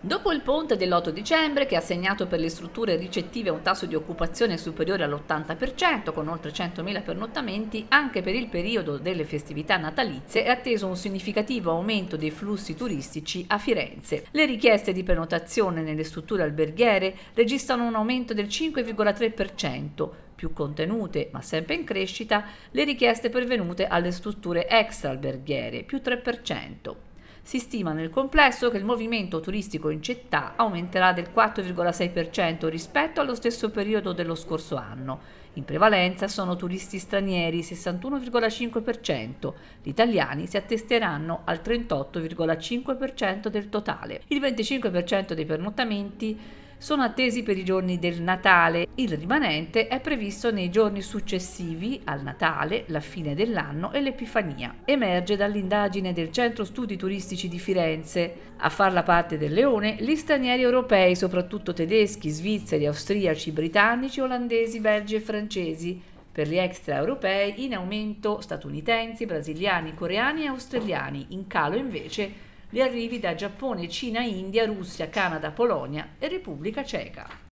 Dopo il ponte dell'8 dicembre, che ha segnato per le strutture ricettive un tasso di occupazione superiore all'80%, con oltre 100.000 pernottamenti, anche per il periodo delle festività natalizie è atteso un significativo aumento dei flussi turistici a Firenze. Le richieste di prenotazione nelle strutture alberghiere registrano un aumento del 5,3%, più contenute, ma sempre in crescita, le richieste pervenute alle strutture extra alberghiere, più 3%. Si stima nel complesso che il movimento turistico in città aumenterà del 4,6% rispetto allo stesso periodo dello scorso anno. In prevalenza sono turisti stranieri, 61,5%. Gli italiani si attesteranno al 38,5% del totale. Il 25% dei pernottamenti sono attesi per i giorni del Natale, il rimanente è previsto nei giorni successivi al Natale, la fine dell'anno e l'Epifania. Emerge dall'indagine del Centro Studi Turistici di Firenze. A farla parte del leone gli stranieri europei, soprattutto tedeschi, svizzeri, austriaci, britannici, olandesi, belgi e francesi. Per gli extraeuropei in aumento statunitensi, brasiliani, coreani e australiani, in calo invece gli arrivi da Giappone, Cina, India, Russia, Canada, Polonia e Repubblica Ceca.